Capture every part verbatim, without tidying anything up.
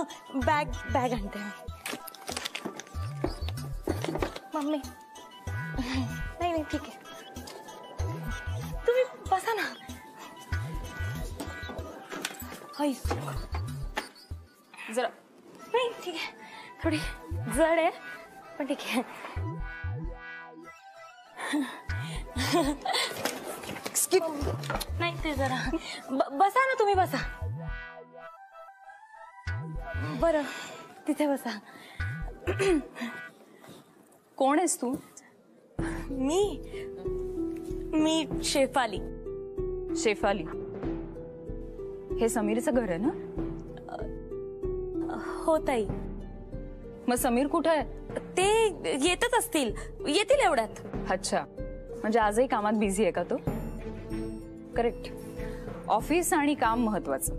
Bag bag आणते mummy. नाही नाही ठीक आहे, तुम्ही बसा ना. जरा नाही ठीक आहे, थोडी जड आहे पण ठीक आहे. स्किप. नाही ते जरा बसा ना, तुम्ही बसा. बरं तिथे बसा. कोण आहेस तू? मी मी शेफाली. शेफाली, हे समीरचं घर आहे ना? हो ताई. मग समीर कुठे आहे? ते येतच असतील, येतील एवढ्यात. अच्छा, म्हणजे आजही कामात बिझी आहे का तो? करेक्ट, ऑफिस आणि काम महत्वाचं.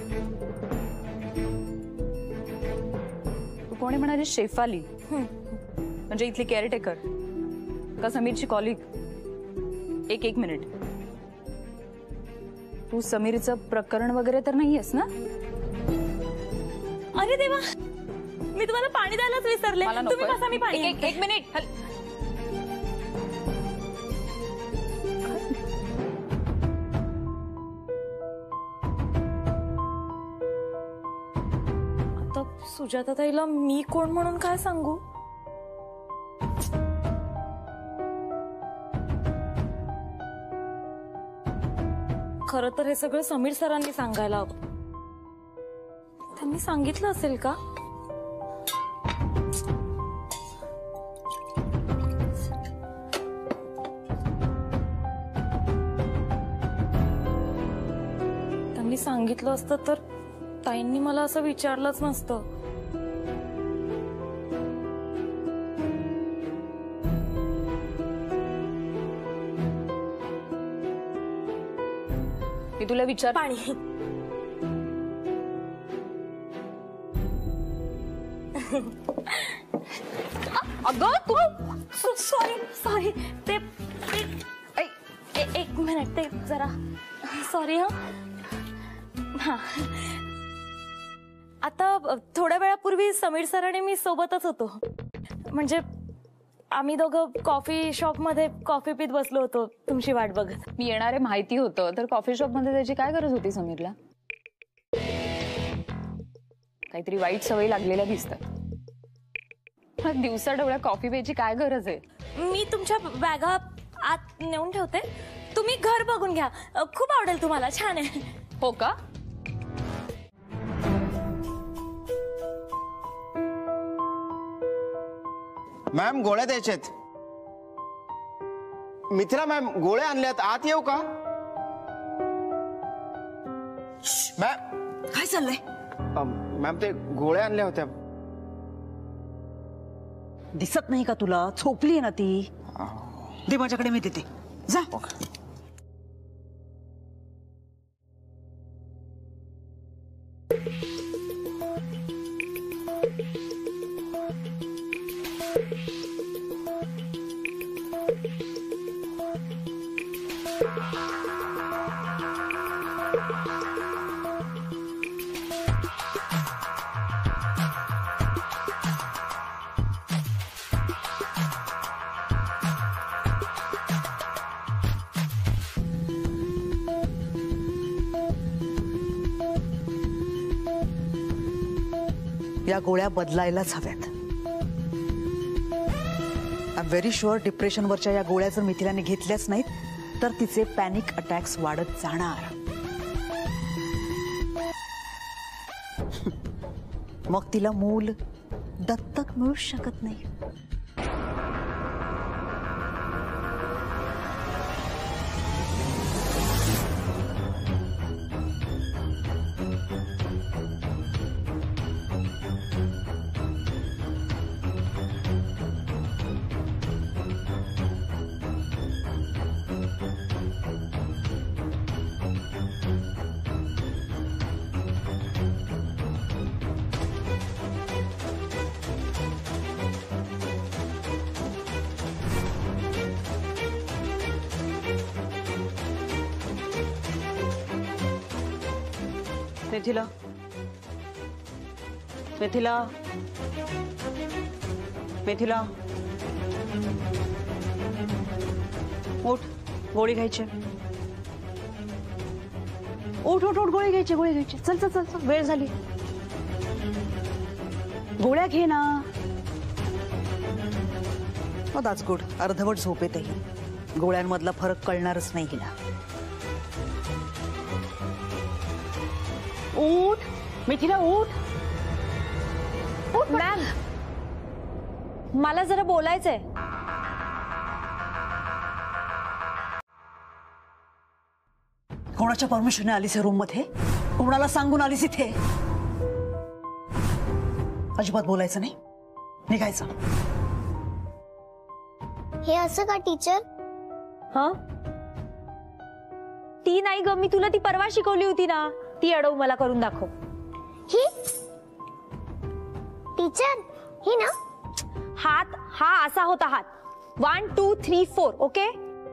तू कोणी म्हणाली? शेफाली म्हणजे इथली केअरटेकर का समीरची कॉलिग? एक एक मिनिट, तू समीरचं प्रकरण वगैरे तर नाहीयेस ना? अरे देवा, मी तुम्हाला पाणी द्यायलाच विसरले. तुम्ही बसा, मी पाणी. एक, एक मिनिट. आता सुजाता ताईला मी कोण म्हणून काय सांगू? खरं तर हे सगळं समीर सरांनी सांगायला हवं. त्यांनी सांगितलं असेल का? त्यांनी सांगितलं असतं तर ताईंनी मला असं विचारलंच नसतं. मी तुला विचार. पाणी. अगं तू सॉरी सॉरी ते एक मिनिट, ते जरा सॉरी. हा हा आता थोड्या वेळापूर्वी समीर सर आणि मी सोबतच होतो. म्हणजे आम्ही दोघं कॉफी शॉप मध्ये कॉफी पीत बसलो होतो तुमची वाट बघत. मी येणारे माहिती होतं, तर कॉफी शॉप मध्ये त्याची काय गरज होती समीरला? काहीतरी वाईट सवयी लागलेल्या दिसतात. दिवसा ढवळ्या कॉफी प्यायची काय गरज आहे? मी तुमच्या बॅगा आत नेऊन ठेवते, तुम्ही घर बघून घ्या. खूप आवडेल तुम्हाला, छान आहे. हो का? मॅम गोळ्या द्यायच्यात. मिथिला मॅम गोळ्या आणल्यात, आत येऊ का? मॅम काय चाललंय? मॅम ते गोळ्या आणल्या होत्या. दिसत नाही का तुला? झोपली आहे ना ती. दे माझ्याकडे, मी देते. जा. या गोळ्या बदलायलाच हव्यात. आय एम व्हेरी शुअर डिप्रेशनवरच्या या गोळ्या जर मिथिलाने घेतल्याच नाहीत तर तिचे पॅनिक अटॅक्स वाढत जाणार. मग तिला मूल दत्तक मिळू शकत नाही. मिथिला, मिथिला मिथिला उठ, गोळी घ्यायची. उठ उठ उठ गोळी घ्यायची गोळी घ्यायची. चल चल चल चल, वेळ झाली. गोळ्या घे ना. That's good. अर्धवट झोप येतेही. गोळ्यांमधला फरक कळणारच नाही हिला. उठ मिथिला उठ. उठ मॅम, मला जरा बोलायचंय. कोणाच्या परमिशनने आलीस रूम मध्ये? कोणाला सांगून आलीस इथे? अजिबात बोलायचं नाही, निघायचं. हे असं का टीचर? हा, ती नाही ग, मी तुला ती परवा शिकवली होती ना, ती अडव मला करून दाखव. ही टीचर ही ना? हात हा असा होता. हात one two three four. Okay,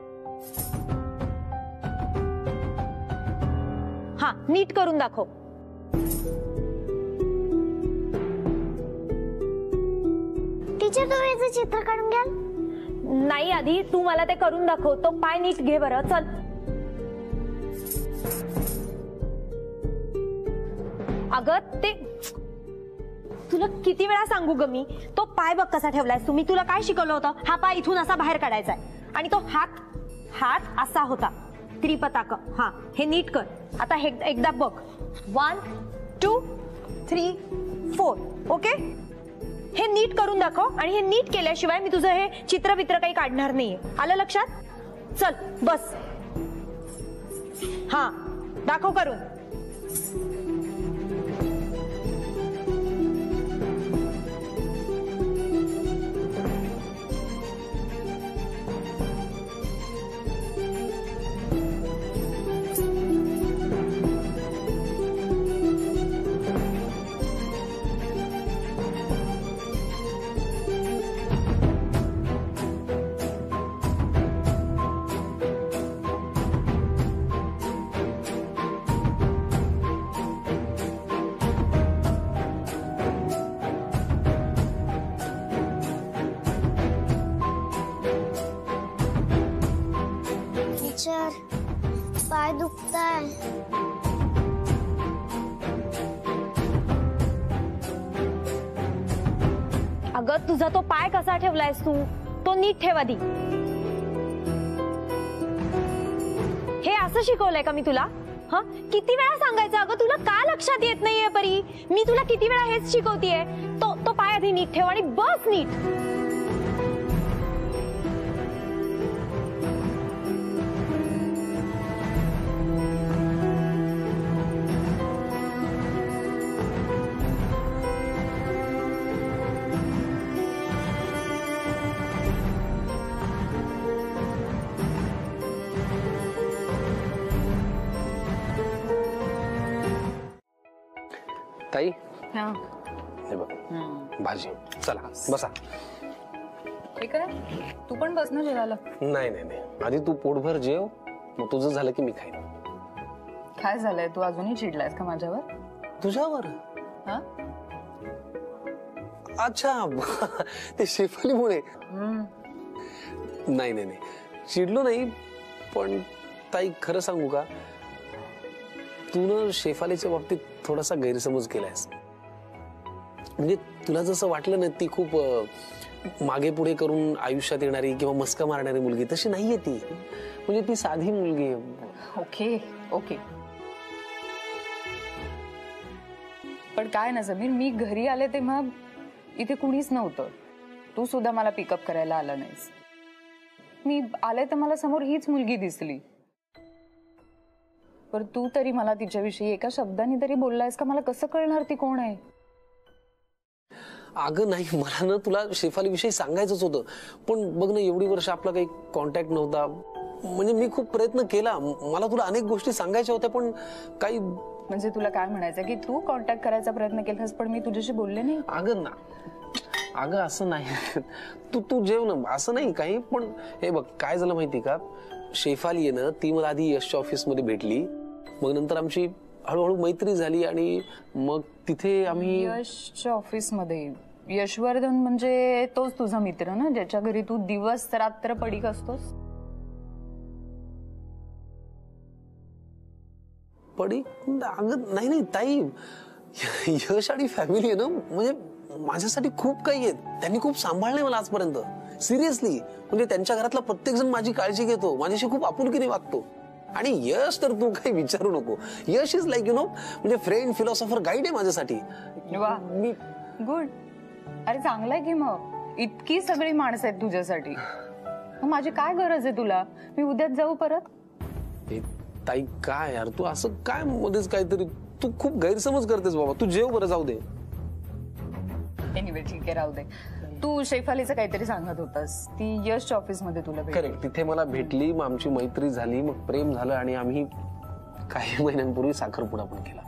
हा नीट करून दाखव. टीचर तुम्ही याचं चित्र काढून घ्याल? नाही, आधी तू मला ते करून दाखव. तो पाय नीट घे बरं. चल. अगं ते तुला किती वेळा सांगू ग मी, तो पाय बघ कसा ठेवलाय तुम्ही. तुला काय शिकवलं होतं? हा पाय इथून असा बाहेर काढायचा आहे आणि तो हात हात असा होता. त्रिपताक. हा, हे नीट कर. आता हे एकदा बघ. One two three four. Okay, हे नीट करून दाखव. आणि हे नीट केल्याशिवाय मी तुझं हे चित्र बित्र काही काढणार नाहीये. आलं लक्षात? चल बस. हा, दाखव करून. टीचर पाय दुखताय. अगं तुझा तो पाय कसा ठेवलायस तू? तो नीट ठेव आधी. हे असं शिकवलंय का मी तुला? हा, किती वेळा सांगायचं? अगं तुला का लक्षात येत नाहीये परी? मी तुला किती वेळा हेच शिकवतीये. तो तो पाय आधी नीट ठेव आणि बस नीट. ताई, हा, हे बघ भाजी. चला बसा. हे करा, तू पण बस ना जेवायला. नाही नाही नाही, आधी तू पोटभर जेव, मग तुझं झालं की मी खाईन. काय झालंय? तू अजूनही चिडलायस का माझ्यावर? तुझ्यावर? हा, अच्छा, ते शेफालीमुळे. नाही नाही नाही, चिडलो नाही. पण ताई खरं सांगू का, तू ना शेफालीच्या बाबतीत थोडासा गैरसमज केलायस. म्हणजे तुला जसं वाटलं ना, ती खूप मागे पुढे करून आयुष्यात येणारी किंवा मस्का मारणारी मुलगी, तशी नाहीये ती. म्हणजे ती साधी मुलगी आहे. Okay okay. पण काय ना समीर, मी घरी आले तेव्हा इथे कुणीच नव्हतं. तू सुद्धा मला पिकअप करायला आला नाहीस. मी आले तर मला समोर हीच मुलगी दिसली. पर तू तरी मला तिच्याविषयी एका शब्दाने तरी बोललायस का? मला कसं कळणार ती कोण आहे? अगं नाही, मला ना तुला शेफाली विषयी सांगायचंच होतं. पण बघ ना, एवढी वर्ष आपला काही कॉन्टॅक्ट नव्हता. म्हणजे मी खूप प्रयत्न केला. मला तुला अनेक गोष्टी सांगायच्या होत्या, पण काही. म्हणजे तुला काय म्हणायचं की तू कॉन्टॅक्ट करायचा प्रयत्न केलास पण मी तुझ्याशी बोलले नाही? अगं ना, अगं असं नाही. तू तू जेव ना, असं नाही काही. पण हे बघ काय झालं माहिती का, शेफाली आहे ना, ती मला आधी यशच्या ऑफिस मध्ये भेटली. मग नंतर आमची हळूहळू मैत्री झाली आणि मग तिथे आम्ही यशच्या ऑफिसमध्ये. यशवर्धन म्हणजे तोच तुझा मित्र ना, ज्याच्या घरी तू दिवस रात्र पडीक असतोस? पडी अगं नाही नाही ताई, यश आणि फॅमिली आहे ना, म्हणजे माझ्यासाठी खूप काही आहेत. त्यांनी खूप सांभाळलंय मला आजपर्यंत, सिरियसली. म्हणजे त्यांच्या घरातला प्रत्येक जण माझी काळजी घेतो, माझ्याशी खूप आपुलकीने वागतो. आणि यश तर तू काही विचारू नको. Yash is like you know म्हणजे फ्रेंड, फिलॉसॉफर, गाईड आहे माझ्यासाठी. वा, मी गुड. अरे चांगलंय की मग, इतकी सगळी माणसं आहेत तुझ्यासाठी. मग माझी काय गरज आहे तुला? मी उद्याच जाऊ परत? ए, ताई काय यार, तू असं काय मध्येच काहीतरी, तू खूप गैरसमज करतेस बाबा. तू जेव बरं, जाऊ दे. एनिवे ठीक आहे, राहू दे. तू शेफालीचं काहीतरी सांगत होतास. ती यशच्या ऑफिस मध्ये तुला भेटली. करेक्ट, तिथे मला भेटली, मग आमची मैत्री झाली, मग प्रेम झालं आणि आम्ही काही महिन्यांपूर्वी साखरपुडा पण केला.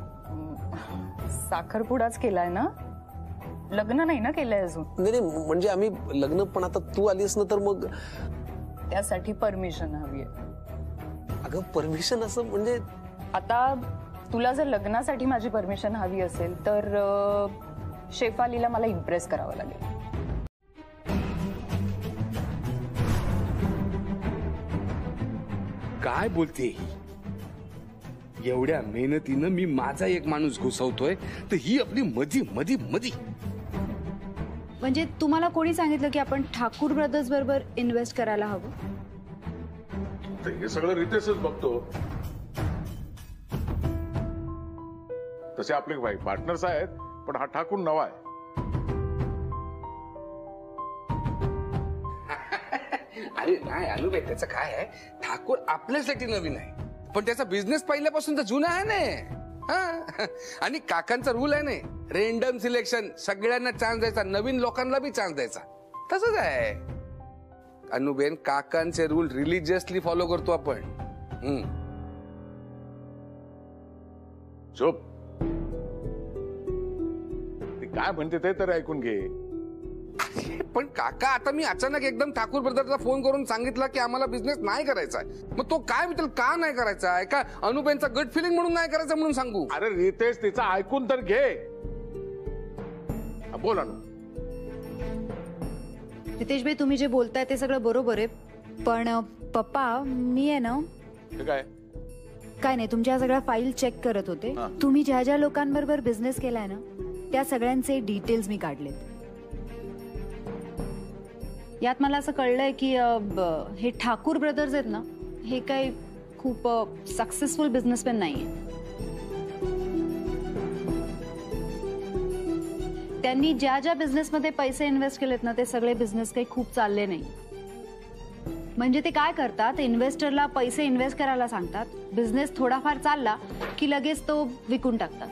साखरपुडाच केलाय ना? लग्न नाही ना केलंय अजून? नाही नाही, म्हणजे आम्ही लग्न, पण आता तू आलीस ना तर मग त्यासाठी परमिशन हवी आहे. अगं परमिशन असं म्हणजे आता तुला जर लग्नासाठी माझी परमिशन हवी असेल तर अं, शेफालीला मला इम्प्रेस करावं लागेल. काय बोलते ही? एवढ्या मेहनतीनं मी माझा एक माणूस घुसवतोय, तर ही आपली मधी मधी मधी. म्हणजे तुम्हाला कोणी सांगितलं की आपण ठाकूर ब्रदर्स बरोबर इन्व्हेस्ट करायला हवं? हे सगळं रितेशच बघतो. तसे आपले भाई पार्टनर्स आहेत, पण हा ठाकूर नवा आहे. अरे नाही अनुबाई, त्याचं काय आहे, ठाकूर आपल्यासाठी नवीन आहे, पण त्याचा बिझनेस पहिल्यापासून तर जुना आहे ना. हा. आणि काकांचा रूल आहे ना, रेंडम सिलेक्शन, सगळ्यांना चान्स द्यायचा, नवीन लोकांना बी चान्स द्यायचा. तसंच आहे अनुबेन, काकांचे रूल रिलिजियसली फॉलो करतो आपण. हम्म. चुप. ती काय म्हणते ते तर ऐकून घे. पण काका, आता मी अचानक एकदम ठाकूर ब्रदरला फोन करून सांगितलं की आम्हाला बिझनेस नाही करायचा आहे, मग तो काय विचार, का नाही करायचा आहे? का अनुबेनचा गट फिलिंग म्हणून नाही करायचा म्हणून सांगू? अरे रितेश, तिचा ऐकून तर घे. बोला ना. रितेश भाई, तुम्ही जे बोलताय ते सगळं बरोबर आहे, पण अ, पप्पा मी आहे ना, काय काय नाही, तुमच्या सगळ्या फाईल चेक करत होते. तुम्ही ज्या ज्या लोकांबरोबर बिझनेस केलाय ना, त्या सगळ्यांचे डिटेल्स मी काढलेत. यात मला असं कळलंय की अ, ब- हे ठाकूर ब्रदर्स आहेत ना, हे काही खूप सक्सेसफुल बिझनेसमॅन नाहीये. त्यांनी ज्या ज्या बिझनेसमध्ये पैसे इन्व्हेस्ट केलेत ना, ते सगळे बिझनेस काही खूप चालले नाही. म्हणजे ते काय करतात, इन्व्हेस्टरला पैसे इन्व्हेस्ट करायला सांगतात, बिझनेस थोडाफार चालला की लगेच तो विकून टाकतात.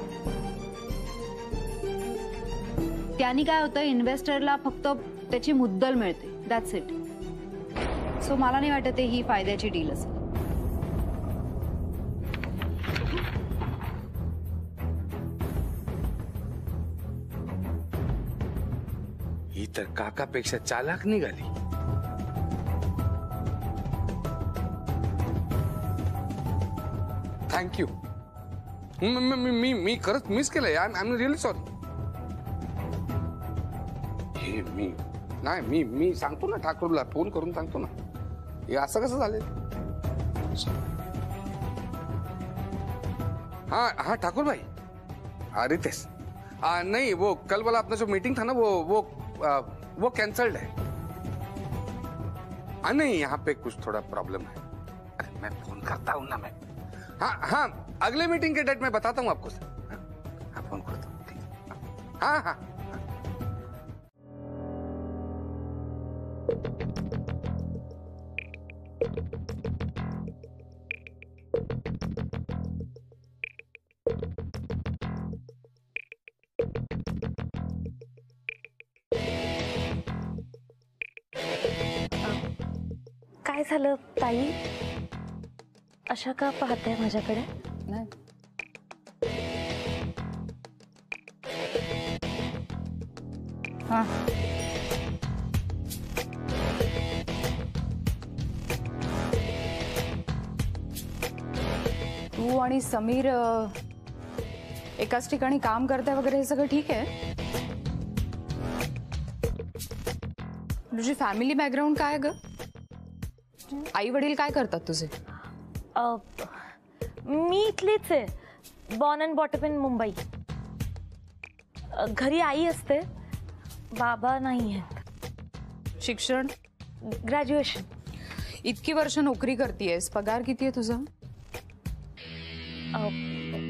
त्यांनी काय होतं, इन्व्हेस्टरला फक्त त्याची मुद्दल मिळते, दॅट्स इट. सो मला नाही वाटत ही फायद्याची डील असेल. ही तर काकापेक्षा चालाक निघाली. थँक्यू. मी मी मी खरंच मिस केलंय. I am really sorry. हे मी नाही, मी मी सांगतो ना ठाकूरला, फोन करून सांगतो ना. हे असं कसं झालं? हाँ हाँ ठाकुर भाई, हाँ रितेश, आ, नहीं वो कल वाला अपना जो मीटिंग था ना, वो वो आ, वो कैंसल्ड है. हाँ नहीं, यहाँ पे कुछ थोड़ा प्रॉब्लम है. अरे मैं फोन करता हूँ ना मैं. हाँ हाँ, अगले मीटिंग के डेट में बताता हूँ आपको. हाँ, हाँ फोन करता हूँ. ठीक है. हाँ हाँ. काय झालं ताई, अशा का पाहताय माझ्याकडे? नाही. हा. तू आणि समीर अ, एकाच ठिकाणी काम करताय वगैरे हे सगळं ठीक आहे? तुझी फॅमिली बॅकग्राऊंड काय ग? आई वडील काय करतात तुझे? अ, मी इथलीच आहे, born and brought up in Mumbai. अ, घरी आई असते, बाबा नाही आहेत. शिक्षण? ग्रॅज्युएशन. इतकी वर्ष नोकरी करतेयस, पगार किती आहे तुझा? अ,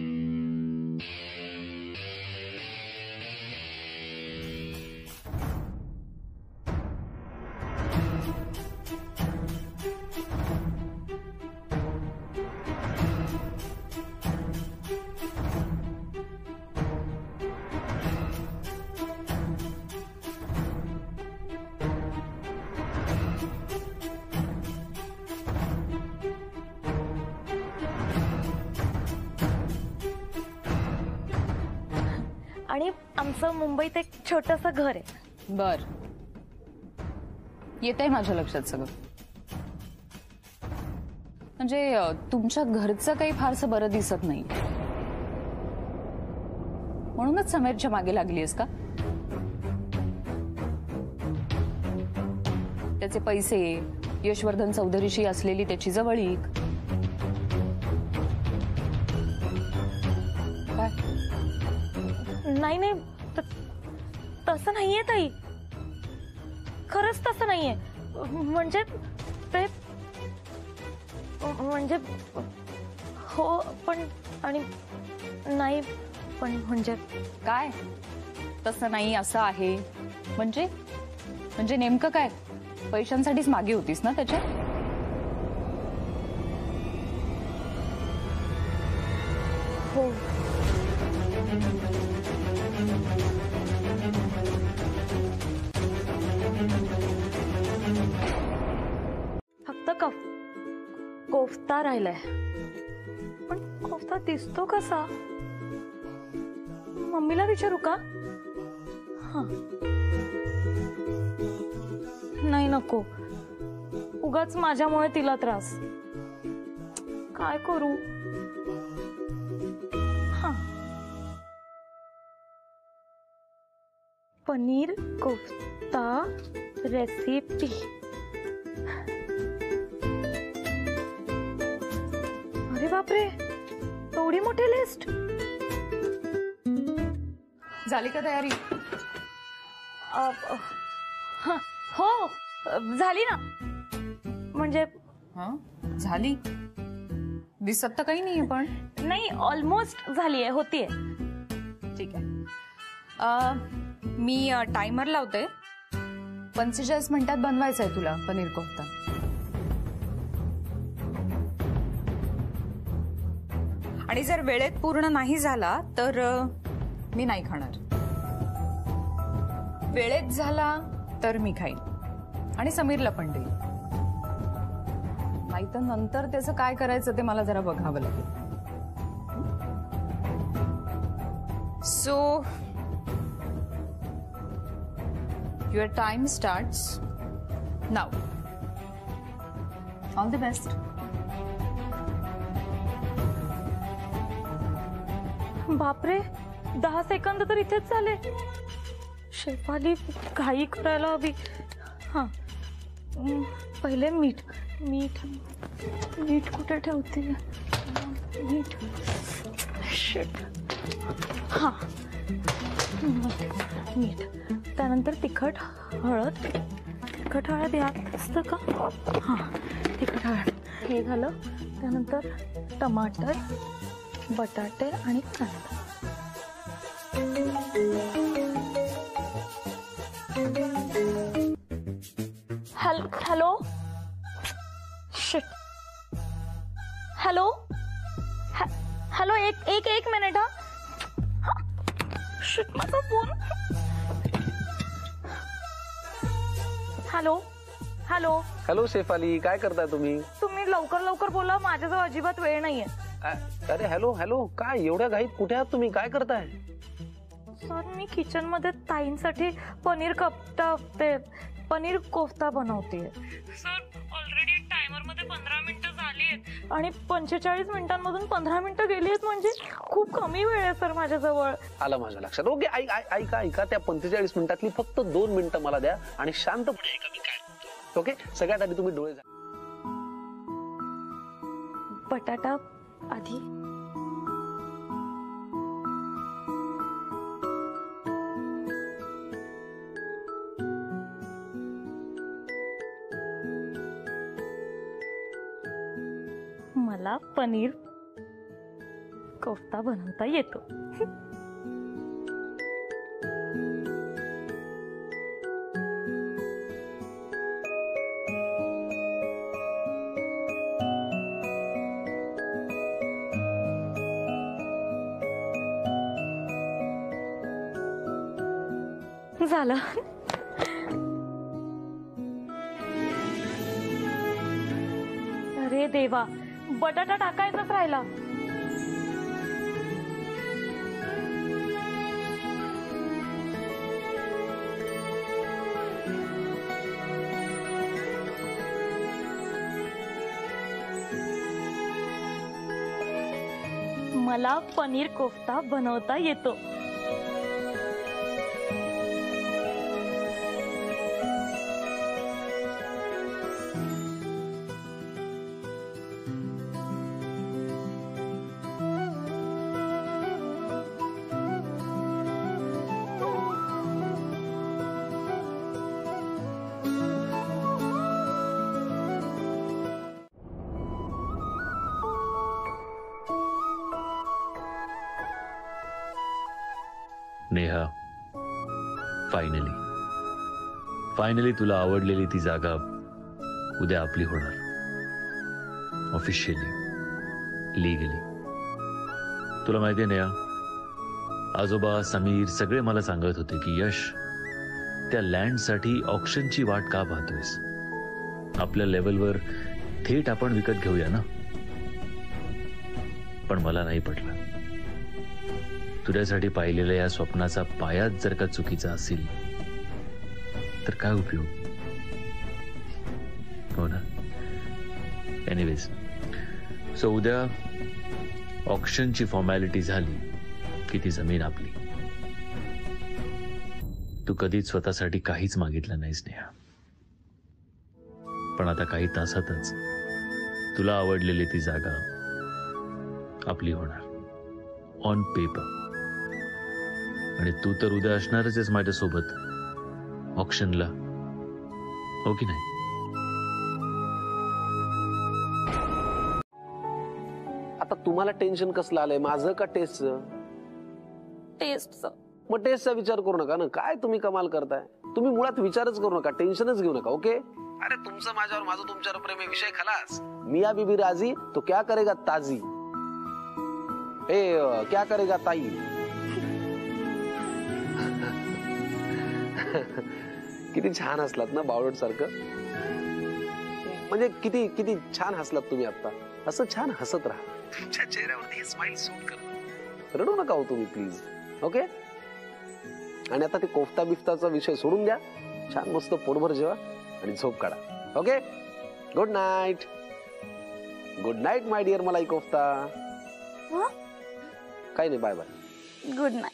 आणि आमचं मुंबईत एक छोटंसं घर आहे. बर, येत आहे माझ्या लक्षात सगळं. म्हणजे अ, तुमच्या घरचं काही फारसं बरं दिसत नाही, म्हणूनच समीरच्या मागे लागलीयस का? त्याचे पैसे, यशवर्धन चौधरीशी असलेली त्याची जवळीक. काय? नाही नाही, त- तसं नाहीये ताई, खरंच तसं नाहीये. म्हणजे ते म्हणजे हो पण आणि नाही पण म्हणजे काय तसं नाही असं आहे म्हणजे? म्हणजे नेमकं काय? पैशांसाठीच मागे होतीस ना त्याच्या? हो. फक्त कफ कोफ्ता राहिलाय, पण कोफ्ता दिसतो कसा? मम्मीला विचारू का? हा, नाही नको, उगाच माझ्यामुळे तिला त्रास. काय करू? हा, पनीर कोफ्ता रेसिपी. अरे बापरे, एवढी मोठी लिस्ट. झाली का तयारी? अ, अ, हा, हो झाली ना. म्हणजे हा झाली, दिसत तर काही नाहीये पण. नाही, ऑलमोस्ट झाली आहे, होतीये. ठीक आहे, अ, मी टायमर लावते. पंचेचाळीस मिनिटात बनवायचं आहे तुला पनीर कोफ्ता. आणि जर वेळेत पूर्ण नाही झाला तर अ, मी नाही खाणार. वेळेत झाला तर मी खाईन आणि समीरला पण देईन. नाही तर नंतर त्याचं काय करायचं ते मला जरा बघावं लागेल. So your time starts now. All the best. बापरे, दहा सेकंद तर इथेच झाले. शेफाली घाई करायला हवी. हा, हम्म, पहिले मीठ मीठ मीठ कुठे ठेवते? मीठ. शिट. हा, मीठ मीठ त्यानंतर तिखट हळद. तिखट हळद यात असतं का? हा, तिखट हळद हे झालं. त्यानंतर टमाटर, बटाटे आणि कांदा. Hello hello shit. Hello hello एक एक एक मिनिट. हा, शिट, माझा phone. Hello hello hello Shefali, काय करताय तुम्ही? तुम्ही लवकर लवकर बोला, माझ्याजवळ अजिबात वेळ नाहीये. अ- अरे हॅलो हॅलो, काय एवढ्या घाईत कुठे आहात तुम्ही? काय करताय? सर, मी किचन मध्ये ताईंसाठी पनीर कोफ्ता ते पनीर कोफ्ता बनवते. सर, ऑलरेडी टाइम टायमर मध्ये पंधरा मिनिटं झाली आहेत आणि पंचेचाळीस मिनिटांमधून पंधरा मिनिटं गेली आहेत म्हणजे खूप कमी वेळ आहे सर माझ्याजवळ. आलं माझ्या लक्षात. ओके ऐक ऐका ऐका त्या पंचेचाळीस मिनिटातली फक्त दोन मिनिटं मला द्या आणि शांतपणे ऐका मी काय म्हणतो. ओके सगळ्यात आधी तुम्ही डोळे झाका. बटाटा आधी. मला पनीर कोफ्ता बनवता येतो. झालं. अरे देवा, बटाटा टाकायचाच राहिला. मला पनीर कोफ्ता बनवता येतो. नेहा, फायनली फायनली तुला आवडलेली ती जागा उद्या आपली होणार. Officially, legally. तुला माहितीये नेहा, आजोबा समीर सगळे मला सांगत होते की यश, त्या लँडसाठी ऑक्शनची वाट का पाहतोयस? आपल्या लेवलवर थेट आपण विकत घेऊया ना. पण मला नाही पटलं. तुझ्यासाठी पाहिलेल्या या स्वप्नाचा पायाच जर का चुकीचा असेल तर काय उपयोग? हो ना. एनिवेज, सो उद्या ऑक्शनची फॉर्मॅलिटी झाली की ती जमीन आपली. तू कधीच स्वतःसाठी काहीच मागितलं नाहीस नेहा. पण आता काही तासातच तुला आवडलेली ती जागा आपली होणार. On paper. आणि तू तर उद्या असणारच आहेस माझ्यासोबत ऑक्शनला, हो की नाही? आता तुम्हाला टेन्शन कसलं आलंय, माझं का टेस्टचं? टेस्टचं. मग टेस्टचा विचार करू नका ना. काय तुम्ही कमाल करताय? तुम्ही मुळात विचारच करू नका, टेन्शनच घेऊ नका. ओके. अरे तुमचं माझ्यावर, माझं तुमच्यावर प्रेम आहे, विषय खलास. मिया बीबी राजी तो क्या करेगा ताजी. ए क्या करेगा ताई. किती छान हसलात ना बावळट सारखं. म्हणजे किती किती छान हसलात तुम्ही आता. असं छान हसत राहा. तुमच्या चेहऱ्यावरती स्माइल सूट कर. रडू नका हो तुम्ही प्लीज. ओके. आणि आता ते कोफ्ता बिफ्ताचा विषय सोडून द्या. छान मस्त पोटभर जेवा आणि झोप काढा. Okay. Good night. Good night my dear malai kofta. काही नाही. Bye bye. Good night.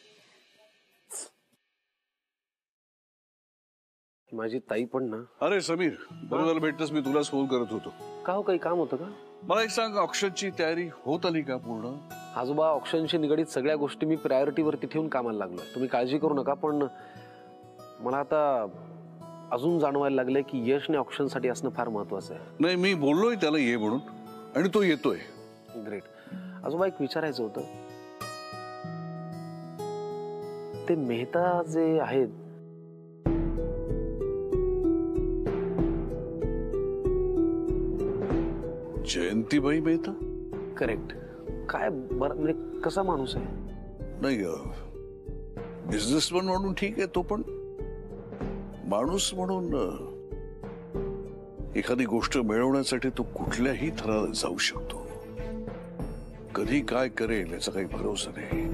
माझी ताई पण ना. अरे समीर, बरं झालं भेटतस. मी तुलाच फोन करत होतो. का हो, काही काम होतं का? मला एक सांग, ऑक्शनची तयारी होत आली का पूर्ण? आजोबा, ऑक्शनशी निगडीत सगळ्या गोष्टी मी प्रायोरिटीवरती ठेवून कामाला लागलोय. तुम्ही काळजी करू नका. पण मला आता अजून जाणवायला लागलंय की यशने ऑक्शनसाठी असणं फार महत्वाचं आहे. नाही, मी बोललोय त्याला ये म्हणून आणि तो येतोय. ग्रेट. आजोबा, एक विचारायचं होतं. ते मेहता जे आहेत, जयंतीबाई मेहता. करेक्ट. काय बरं, म्हणजे कसा माणूस आहे? नाही, बिझनेसमन म्हणून ठीक आहे तो, पण माणूस म्हणून एखादी गोष्ट मिळवण्यासाठी तो कुठल्याही थराला जाऊ शकतो. कधी काय करेल याचा काही भरोसा नाही.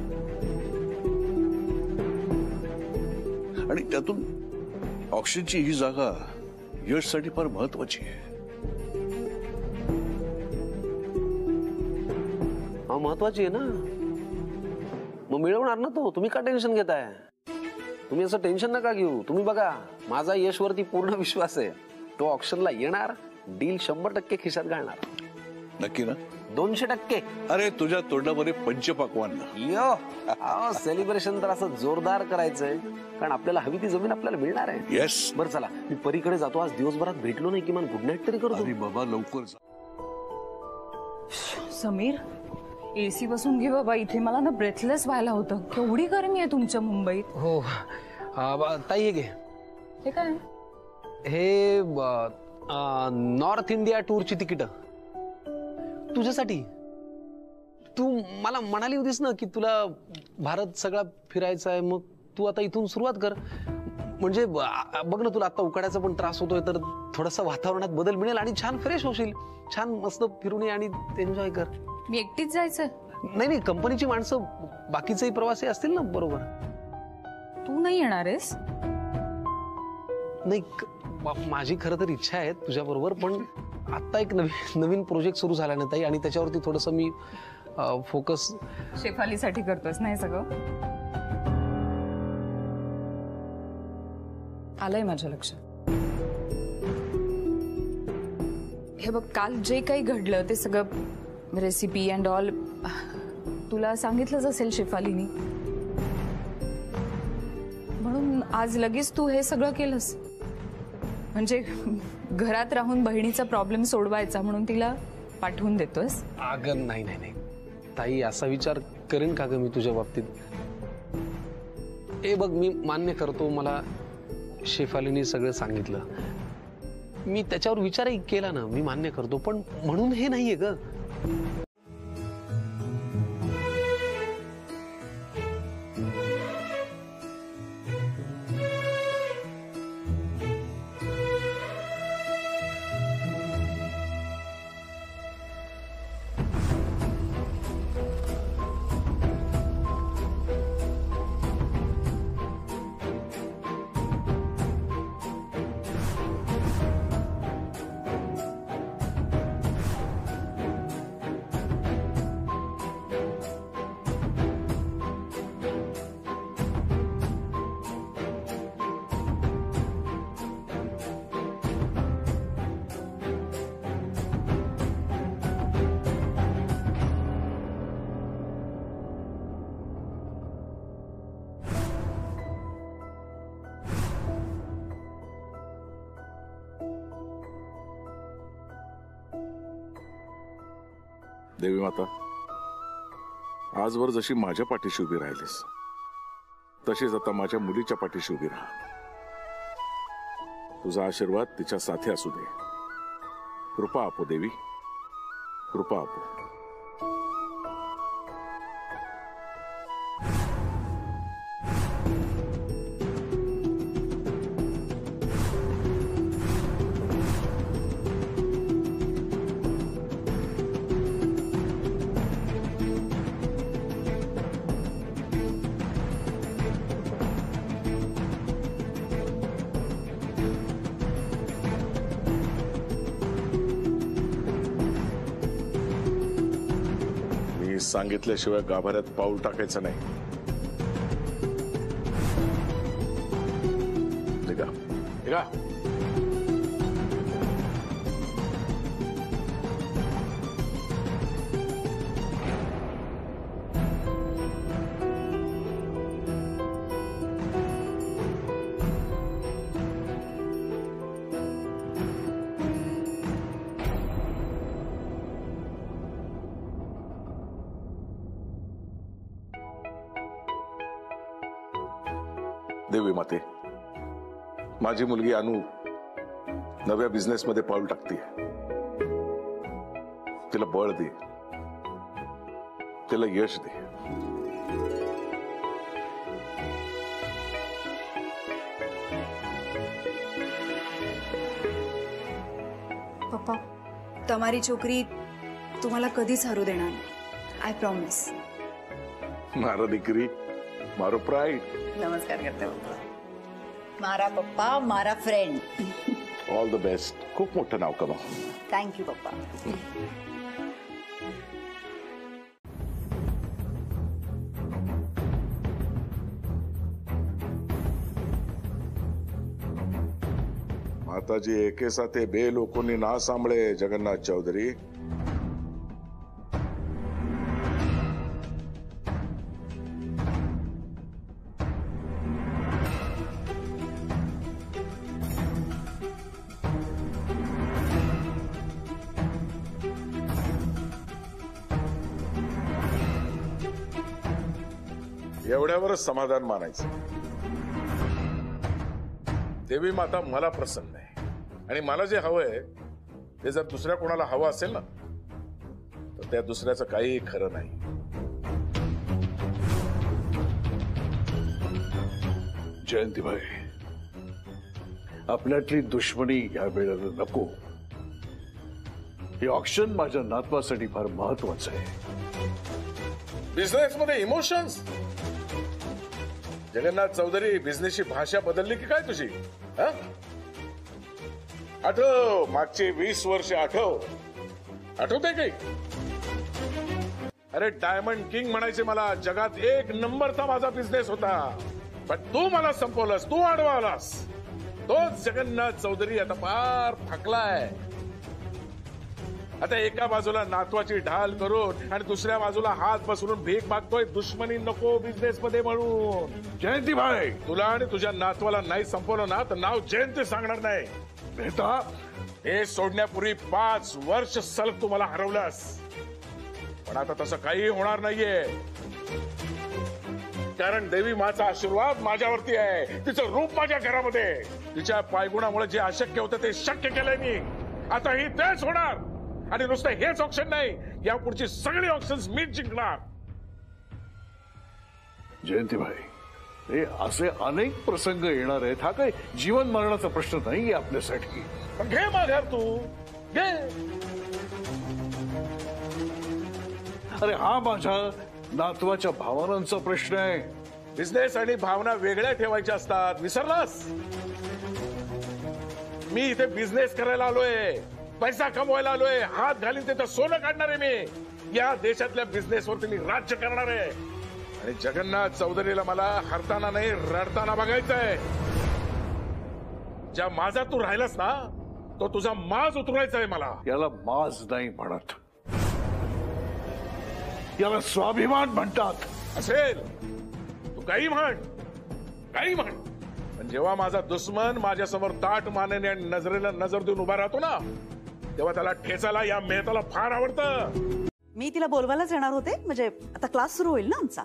आणि त्यातून ऑक्शनची ही जागा यशसाठी फार महत्वाची आहे. महत्वाची आहे ना, मग मिळवणार ना तो. तुम्ही का टेन्शन घेताय? तुम्ही असं टेन्शन नका घेऊ. तुम्ही बघा, माझा यशवरती पूर्ण विश्वास आहे. तो ऑप्शनला येणार, डील शंभर टक्के खिशात घालणार. नक्की ना? दोनशे टक्के. अरे तुझ्या तोंडामध्ये पंचपाकवान यो सेलिब्रेशन तर असं जोरदार करायचंय, कारण आपल्याला हवी ती जमीन आपल्याला मिळणार आहे. येस. बरं चला, मी परीकडे जातो. आज दिवसभरात भेटलो नाही, किमान गुड नाईट तरी करतो. अरे बाबा लवकर जा. समीर, एसी बसून घे बाबा. इथे मला ना ब्रेथलेस व्हायला होतं. केवढी गरमी आहे तुमच्या मुंबईत. हो ताई, हे घे. हे काय? हे नॉर्थ इंडिया टूरची तिकीट तुझ्यासाठी. तू मला म्हणाली होतीस ना की तुला भारत सगळा फिरायचा आहे, मग तू आता इथून सुरुवात कर. म्हणजे बघ ना, तुला आता उकाड्याचा पण त्रास होतोय, तर थोडासा वातावरणात बदल मिळेल आणि छान फ्रेश होशील. छान मस्त फिरून ये आणि एन्जॉय कर. मी एकटीच जायचं? नाही नाही, कंपनीची माणसं बाकीचेही प्रवासी असतील ना बरोबर. तू नाही येणार आहेस? नाही, माझी खरं तर इच्छा आहे तुझ्या बरोबर, पण आता एक नवीन नवीन प्रोजेक्ट सुरू झाला ना ताई, आणि त्याच्यावरती थोडंसं मी फोकस. शेफालीसाठी करतोस नाही सगळं? आलंय माझ्या लक्षात. हे बघ, काल जे काही घडलं ते सगळं रेसिपी अँड ऑल तुला सांगितलंच असेल शेफालीनी, म्हणून आज लगेच तू हे सगळं केलंस. म्हणजे घरात राहून बहिणीचा प्रॉब्लेम सोडवायचा म्हणून तिला पाठवून देतोस? अगं नाही नाही नाही ताई, असा विचार करेन का ग मी तुझ्या बाबतीत? ए बघ, मी मान्य करतो, मला शेफालीनी सगळं सांगितलं, मी त्याच्यावर विचारही केला ना, मी मान्य करतो, पण म्हणून हे नाहीये ग. देवी माता, आजवर जशी माझ्या पाठीशी उभी राहिलीस, तशीच आता माझ्या मुलीच्या पाठीशी उभी राहा. तुझा आशीर्वाद तिच्या साथी असू दे. कृपा आपो देवी, कृपा आपो. सांगितल्याशिवाय गाभाऱ्यात पाऊल टाकायचं नाही. निघा निघा. देवी माते, माझी मुलगी अनु नव्या बिझनेस मध्ये पाऊल टाकते. तिला बळ दे, तिला यश दे. पप्पा, તમારી છોકરી तुम्हाला कधीच हरू देणार नाही. I promise. मारा दीकरी, मारो प्राइड. नमस्कार करते पप्पा. मारा पप्पा, मारा फ्रेंड. All the best. खूप मोठं नाव कमाव. थँक्यू पप्पा. માતાજી એકે સાથે બે લોકોની ના સાંભળે જગન્નાથ ચૌધરી. एवढ्यावरच समाधान मानायचं. देवी माता मला प्रसन्न आहे आणि मला जे हवंय ते जर दुसऱ्या कोणाला हवं असेल ना तर त्या दुसऱ्याचं काही खरं नाही. जयंतीबाई, आपल्यातली दुश्मनी या वेळेला नको. हे ऑक्शन माझ्या नातवासाठी फार महत्वाचं आहे. बिझनेस मध्ये इमोशन्स. जगन्नाथ चौधरी, बिझनेसची भाषा बदलली की काय तुझी? आठव मागचे वीस वर्ष आठव. आठवते काही? अरे डायमंड किंग म्हणायचे मला. जगात एक नंबरचा माझा बिझनेस होता. पण तू मला संपवलंस, तू अडवालास. तोच जगन्नाथ चौधरी आता फार थकलाय. आता एका बाजूला नातवाची ढाल करून आणि दुसऱ्या बाजूला हात पसरून भीक मागतोय. दुश्मनी नको बिझनेस मध्ये म्हणून. जयंतीबाई, तुला आणि तुझ्या नातवाला नाही संपवलं ना तर नाव जयंती सांगणार नाही. मेहता, हे सोडण्यापूर्वी पाच वर्ष सलग तुम्हाला हरवलास. पण आता तसं काही होणार नाहीये. कारण देवी माचा आशीर्वाद माझ्यावरती आहे. तिचं रूप माझ्या घरामध्ये. तिच्या पायगुणामुळे जे अशक्य होतं ते शक्य केलंय मी. आता ही तेच होणार. आणि नुसतं हेच ऑप्शन नाही, यापुढची सगळी ऑप्शन्स मीच जिंकणार. जयंतीबाई, हे असे अनेक प्रसंग येणार आहेत. हा काही जीवन मरणाचा प्रश्न नाहीये आपल्यासाठी. घे माघार तू, घे. अरे हा माझ्या नातवाच्या भावनांचा प्रश्न आहे. बिझनेस आणि भावना वेगळ्या ठेवायच्या असतात. विसरलास? मी इथे बिझनेस करायला आलोय, पैसा कमवायला आलोय. हात घालीन तिथं सोनं काढणार आहे मी. या देशातल्या बिझनेसवरती मी राज्य करणार आहे. आणि जगन्नाथ चौधरीला मला हरताना नाही रडताना बघायचंय. ज्या माझा तू राहिलास ना तो तुझा माज उतरवायचा आहे मला. याला माज नाही म्हणत, याला स्वाभिमान म्हणतात. असेल तू काही म्हण, काही म्हण, पण जेव्हा माझा दुश्मन माझ्यासमोर ताट मानेने आणि नजरेला नजर देऊन उभा राहतो ना तेव्हा त्याला ठेचायला या मेहताला फार आवडतं. मी तिला बोलवायलाच येणार होते. म्हणजे आता क्लास सुरू होईल ना आमचा.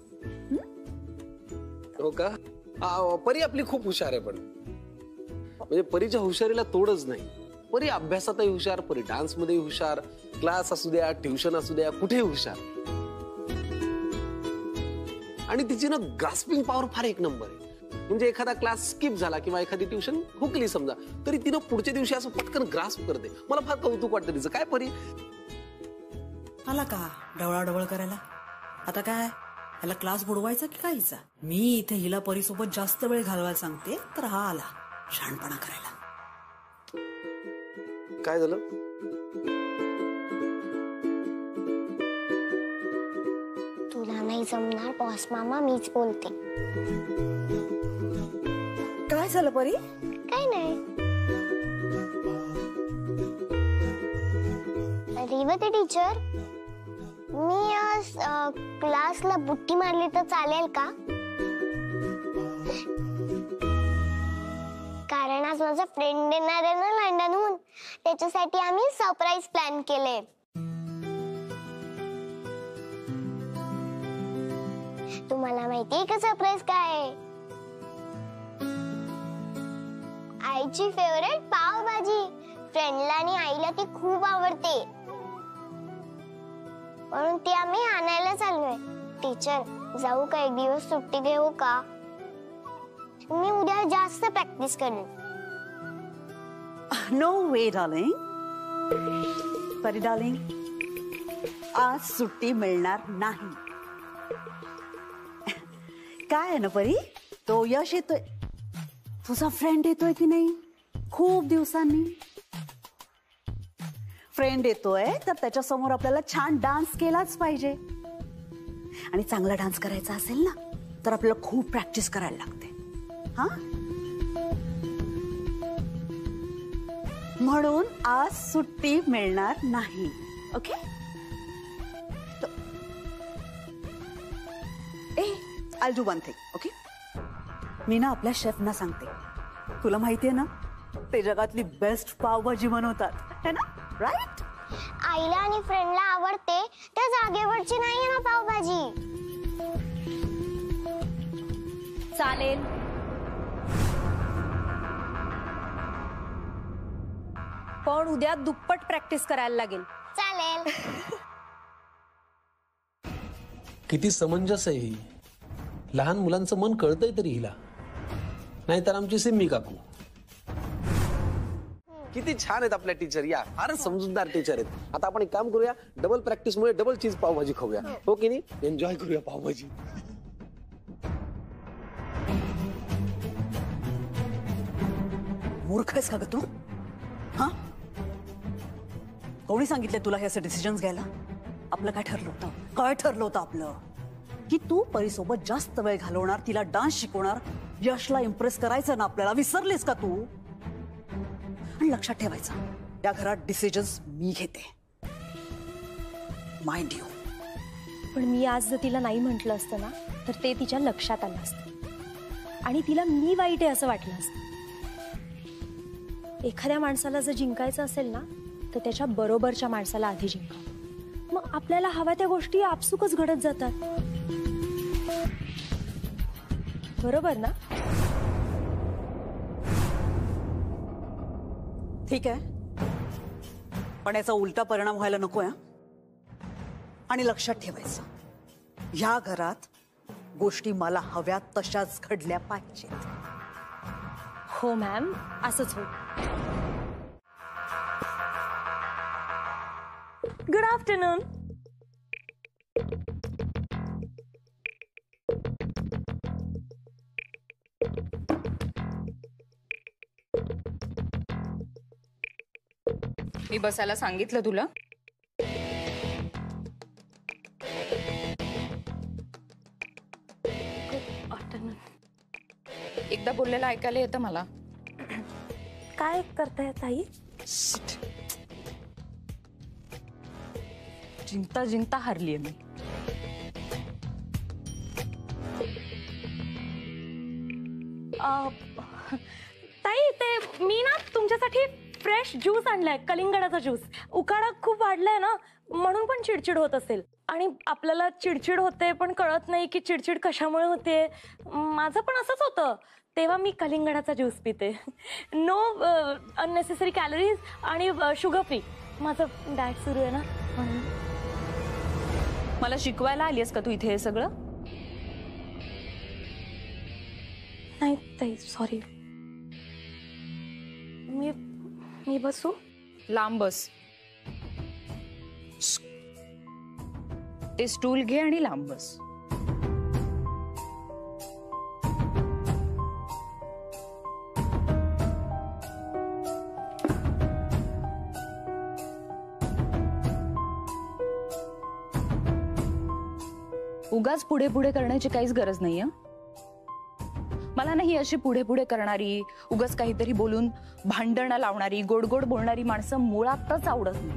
हो का? आ, परी आपली खूप हुशार आहे. पण म्हणजे परीच्या हुशारीला तोडच नाही. परी अभ्यासातही हुशार, परी डान्स मध्ये हुशार, क्लास असू द्या, ट्युशन असू द्या, कुठेही हुशार. आणि तिची ना ग्रास्पिंग पॉवर फार एक नंबर आहे. म्हणजे एखादा क्लास स्किप झाला किंवा एखादी ट्युशन हुकली समजा तरी तिनं पुढच्या दिवशी असं पटकन ग्रास्प करते. मला फार कौतुक वाटतं तिचं. काय परी? आला का डवळाडवळ करायला? आता काय ह्याला क्लास बुडवायचा की काहीचा? मी इथे हिला परीसोबत जास्त वेळ घालवायला सांगते तर हा आला शहाणपणा करायला. काय झालं? तुला नाही जमणार बॉस मामा, मीच बोलते. काय झालं परी? काय नाही. रेवती टीचर, मी आज क्लासला बुट्टी मारली तर चालेल का? कारण आज माझा फ्रेंड येणार आहे ना लंडनहून. त्याच्यासाठी आम्ही सरप्राईज प्लॅन केले. तुम्हाला माहितीये का सरप्राईज काय आहे? आईची फेवरेट पावभाजी. फ्रेंडला आणि आईला ती खूप आवडते म्हणून ती आम्ही आणायला चाललोय. टीचर, जाऊ का? एक दिवस सुट्टी घेऊ का? मी उद्या जास्त प्रॅक्टिस करेन. No way darling. Pari darling, आज सुट्टी मिळणार नाही. काय आहे ना परी, तो यश येतोय, तुझा फ्रेंड येतोय की नाही खूप दिवसांनी. फ्रेंड येतोय तर त्याच्या समोर आपल्याला छान डान्स केलाच पाहिजे. आणि चांगला डान्स करायचा असेल ना तर आपल्याला खूप प्रॅक्टिस करायला लागते. हा म्हणून आज सुट्टी मिळणार नाही. ओके? ए I do one thing. Okay, मी ना आपल्या शेफना सांगते, तुला माहितीये ना ते जगातली बेस्ट पावभाजी बनवतात है ना, राईट? आईला आणि फ्रेंडला आवडते त्या जागेवरची नाही ना पावभाजी. चालेल. पण उद्या दुप्पट प्रॅक्टिस करायला लागेल. चालेल. किती समंजस आहे ही. लहान मुलांचं मन कळतंय तरी हिला. नाहीतर आमची सिम्मी काकू. किती छान आहेत आपल्या टीचर. या फारच समजूतदार टीचर आहेत. आता आपण एक काम करूया, डबल प्रॅक्टिस मुळे डबल चीज पावभाजी खाऊया. हो की नाही? एन्जॉय करूया पावभाजी. मूर्ख आहेस का ग तू? हा, कोणी सांगितलं तुला हे असे डिसिजन्स घ्यायला? आपलं काय ठरलं होतं? काय ठरलं होतं आपलं? की तू परीसोबत जास्त वेळ घालवणार, तिला डान्स शिकवणार, यशला इम्प्रेस करायचं ना आपल्याला. विसरलीस का तू? आणि लक्षात ठेवायचं, या घरात डिसिजन्स मी घेते, माइंड यू. पण मी आज जर तिला नाही म्हटलं असतं ना तर ते तिच्या लक्षात आलं असतं आणि तिला मी वाईट आहे असं वाटलं असतं. एखाद्या माणसाला जर जिंकायचं असेल ना तर त्याच्या बरोबरच्या माणसाला आधी जिंकावं. मग आपल्याला हव्या त्या गोष्टी आपसुकच घडत जातात. बरोबर ना? ठीक आहे, पण याचा उलटा परिणाम व्हायला नको. आणि लक्षात ठेवायचं, ह्या घरात गोष्टी मला हव्या तशाच घडल्या पाहिजेत. हो मॅम, असंच हो. Good afternoon. मी बसायला सांगितलं तुला? एकदा बोललेलं ऐकायला येतं मला. काय करताय ताई? जिंकता जिंकता हारलीये मी. ताई, ते मी ना तुमच्यासाठी फ्रेश ज्यूस आणलाय, कलिंगडाचा ज्यूस. उकाडा खूप वाढलाय ना, म्हणून पण चिडचिड होत असेल. आणि आपल्याला चिडचिड होते पण कळत नाही की चिडचिड कशामुळे होते. माझं पण असंच होतं. तेव्हा मी कलिंगडाचा ज्यूस पिते. नो अननेसेसरी कॅलरीज आणि शुगर फ्री. माझं डाएट सुरू आहे ना म्हणून. मला शिकवायला आलीस का तू इथे हे सगळं? नाही ताई, सॉरी. मी मी बसू? लांब बस. ते स्टूल घे आणि लांब बस. उगाच पुढे पुढे करण्याची काहीच गरज नाहीये. मला नाही अशी पुढे पुढे करणारी, उगाच काहीतरी बोलून भांडणं लावणारी, गोड गोड बोलणारी माणसं मुळातच आवडत नाही.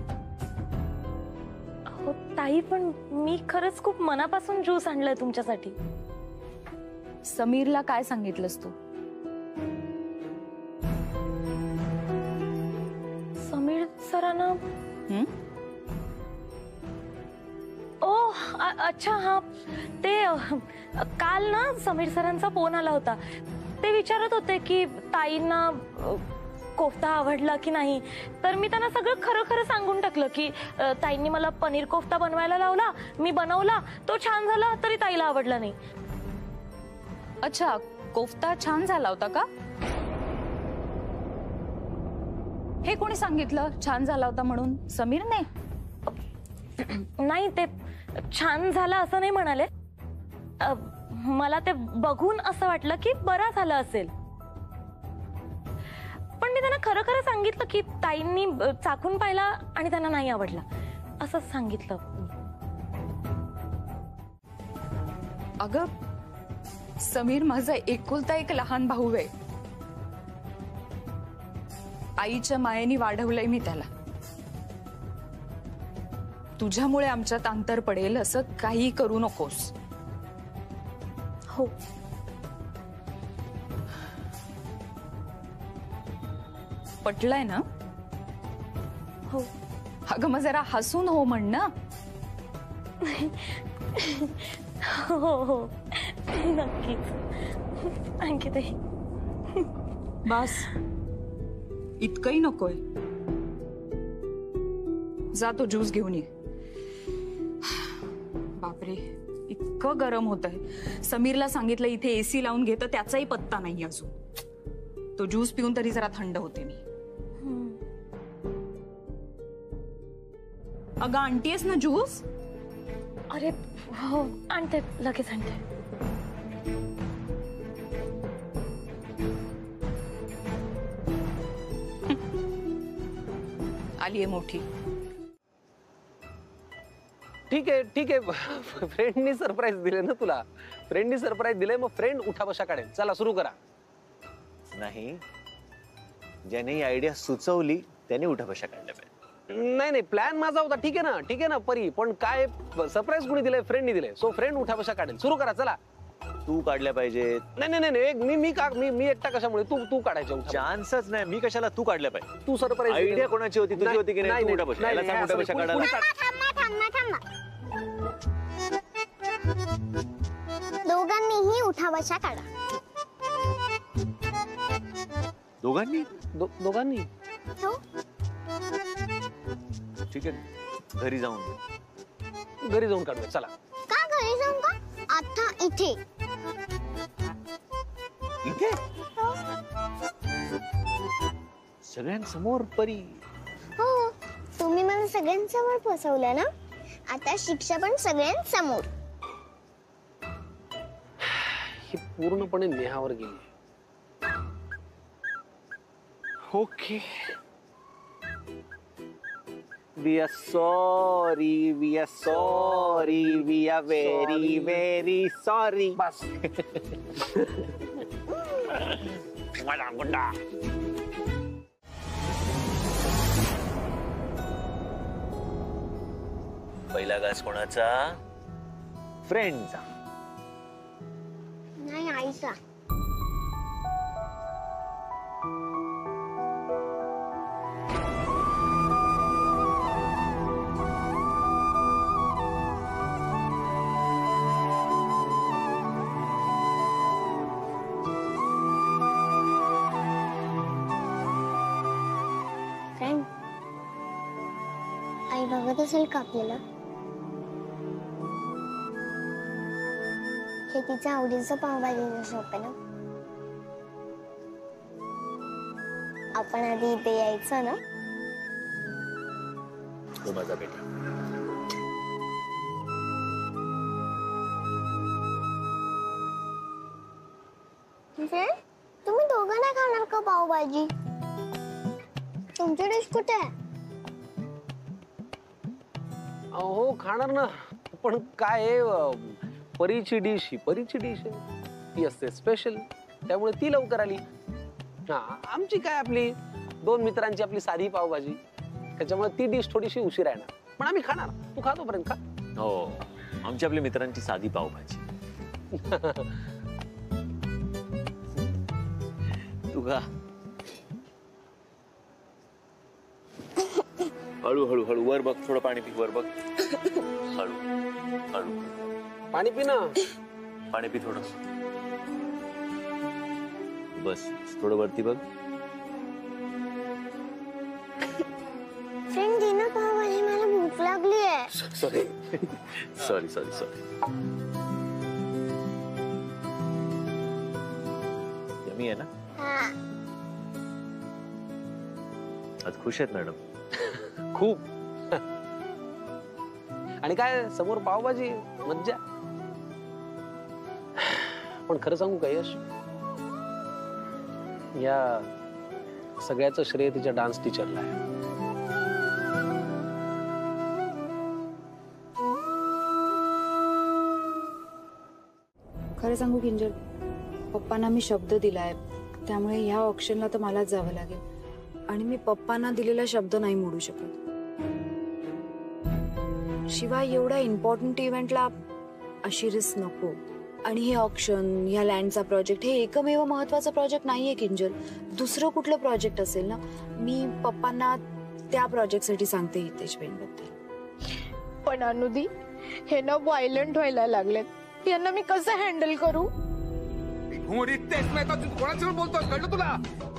हो ताई, पण मी खरंच खूप मनापासून ज्यूस आणलाय तुमच्यासाठी. समीरला काय सांगितलंस तू? समीर सरांना? ओ अच्छा, हा. ते काल ना समीर सरांचा फोन आला होता. ते विचारत होते की ताईंना कोफ्ता आवडला की नाही. तर मी त्यांना सगळं खरं खरं सांगून टाकलं की ताईंनी मला पनीर कोफ्ता बनवायला लावला, मी बनवला, तो छान झाला, तरी ताईला आवडला नाही. अच्छा, कोफ्ता छान झाला होता का? हे कोणी सांगितलं छान झाला होता म्हणून? समीरने? नाही, ते छान झाला असं नाही म्हणाले. मला ते बघून असं वाटलं की बरा झाला असेल. पण मी त्यांना खरं खरं सांगितलं की ताईंनी चाखून पाहिला आणि त्यांना नाही आवडला असं सांगितलं. अगं, समीर माझा एकुलता एक लहान भाऊ आहे. आईच्या मायेने वाढवलंय मी त्याला. तुझ्यामुळे आमच्यात अंतर पडेल असं काही करू नकोस. हो. पटलंय ना? हो. अगं मग जरा हसून हो म्हण ना. हो हो नक्कीच. अंकिताई बस इतकंही नकोय. जा तो ज्यूस घेऊन ये. बापरे इतकं गरम होतंय. समीरला सांगितलं इथे एसी लावून घे तर त्याचाही पत्ता नाही अजून. तो ज्यूस पिऊन तरी जरा थंड होते मी. अगं आणतीयस ना ज्यूस? अरे हो आणते लगेच आणते. आलीये मोठी. ठीक आहे ठीक आहे. फ्रेंडनी सरप्राईज दिले ना तुला. फ्रेंडनी सरप्राईज दिले मग फ्रेंड उठा बशा काढेल. चला सुरू करा. नाही, ज्याने ही आयडिया सुचवली त्याने उठा बशा काढल्या पाहिजे. नाही नाही प्लॅन माझा होता. ठीक आहे ना ठीक आहे ना परी. पण काय सरप्राईज कोणी दिलंय? फ्रेंडनी दिलंय. सो फ्रेंड उठा बशा काढेल. सुरू करा चला. तू काढल्या पाहिजेत. नाही नाही नाही एक मी मी का मी मी एकटा कशामुळे? तू तू काढायच्या. चान्सच नाही. मी कशाला? तू काढल्या पाहिजे. तू सरप्राईज. आयडिया कोणाची होती? तुझी होती की नाही? उठा बशा. याला सांग उठा बशा काढायला. थांबा थांबा. दोघांनीही उठा बशा काढा. दोघांनी? दोघांनी? हो. ठीक आहे घरी जाऊन. घरी जाऊन काढूया चला. का घरी जाऊन का? आता इथे. इथे सगळ्यांसमोर परी. हो तुम्ही मला सगळ्यांसमोर फसवलं ना. आता शिक्षा पण सगळ्यांसमोर. ही पूर्णपणे नेहावर गेली. Okay. We are sorry, we are sorry, we are very, very sorry. बस. मला गुंडा. पहिला घास कोणाचा? फ्रेंडचा. नाही आईचा. आई बघत असेल का आपल्याला? हे तिच्या आवडीचं पावभाजीचं शॉप आहे ना. आपण आधी इथे यायचं ना. तो माझा बेटा. तुम्ही दोघं नाही खाणार का पावभाजी? तुमची डिश कुठे आहे? हो खाणार ना. पण काय परीची डिश ही परीची डिश आहे. ती असते स्पेशल. त्यामुळे ती लवकर आली. हा आमची काय आपली दोन मित्रांची आपली साधी पावभाजी. त्याच्यामुळे ती डिश थोडीशी उशीर आहे ना. पण आम्ही खाणार. तू खातो पर्यंत खा. हो आमची आपल्या मित्रांची साधी पावभाजी. तू खा. हळू हळू हळू वर बघ. थोडं पाणी पी. वर बघ. हळू हळू पाणी पी ना. पाणी पी थोडं. बस थोडं वरती बघ. फ्रेंड दे ना पावभाजी. मला भूक लागली आहे. Sorry sorry sorry sorry. Yummy आहे ना. आज खुश आहेत मॅडम. खूप. आणि काय समोर पावभाजी मज्जा. पण खरं सांगू का यश, या सगळ्याचं श्रेय तिच्या डान्स टीचरला आहे. खरं सांगू किंजल, पप्पांना मी शब्द दिलाय, त्यामुळे ह्या ऑप्शनला तर मलाच जावं लागेल. आणि मी पप्पांना दिलेला शब्द नाही मोडू शकत. शिवाय एवढ्या इम्पॉर्टंट इव्हेंटला अशी रिस्क नको. आणि हे ऑक्शन, ह्या लँडचा प्रोजेक्ट हे एकमेव महत्वाचा प्रोजेक्ट नाहीये किंजल. दुसरं कुठलं प्रोजेक्ट असेल ना, मी पप्पांना त्या प्रोजेक्टसाठी सांगते हितेश बद्दल. पण अनुदी, हे ना व्हायलंट व्हायला लागलेत. यांना मी कसं हँडल करू? रितेश मेहता, तू कोणासोबत बोलतोय? कळलं तुला?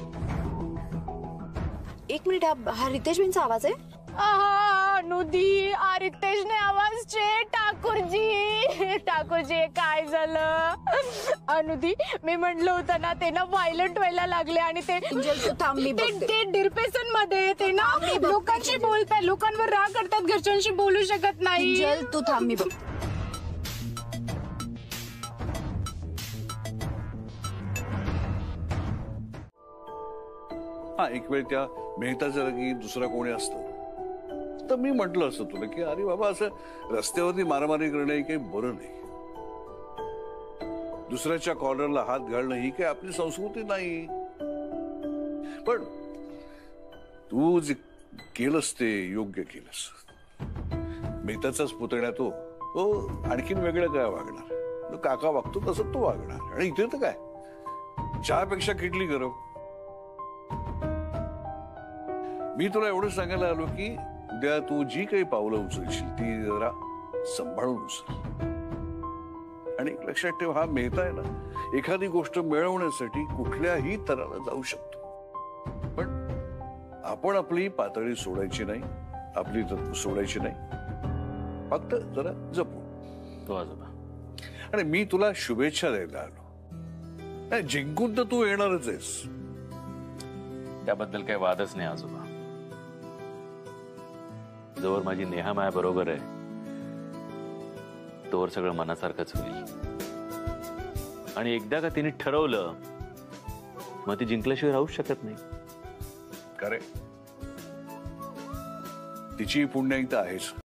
एक मिनिट, हा रितेशजींचा आवाज आहे? अनुदी, आ रितेशने आवाज चे ठाकूरजी. ठाकूरजी, काय झालं? अनुदी, मी म्हणलं होतं ना, ते ना व्हायलंट व्हायला लागले आणि ते ते डिप्रेशन मध्ये ते ना लोकांशी बोलतात, लोकांवर राग करतात, घरच्यांशी बोलू शकत नाही. किंजल, तू थांब, मी बघ. हा, एक वेळ त्या मेहताच्या जागी दुसरा कोणी असतं तर मी म्हटलं असतं तुला की अरे बाबा, असं रस्त्यावरती मारामारी करणं हे काही बरं नाही. दुसऱ्याच्या कॉर्नरला हात घालणं ही काही आपली संस्कृती नाही. पण तू जे केलंस ते योग्य केलंस. मेहताचाच पुतण्या तो तो आणखीन वेगळं काय वागणार? काका वागतो तसं तो वागणार. आणि इथे तर काय, चहापेक्षा किटली गरम. मी तुला एवढं सांगायला आलो की उद्या तू जी काही पावलं उचलशील ती जरा सांभाळून उचल. आणि लक्षात ठेव, हा मेहता आहे ना, एखादी गोष्ट मिळवण्यासाठी कुठल्याही तराला जाऊ शकतो. पण आपण आपली पातळी सोडायची नाही, आपली तत्व सोडायची नाही. फक्त जरा जपून. तो आजोबा, आणि मी तुला शुभेच्छा द्यायला आलो. नाही, जिंकून तर तू येणारच आहेस. त्याबद्दल काही वादच नाही आजोबा. जोवर माझी नेहा माया बरोबर आहे तोवर सगळं मनासारखंच होईल. आणि एकदा का तिने ठरवलं मग ती जिंकल्याशिवाय राहूच शकत नाही. खरे, तिची पुण्य इथं आहेच.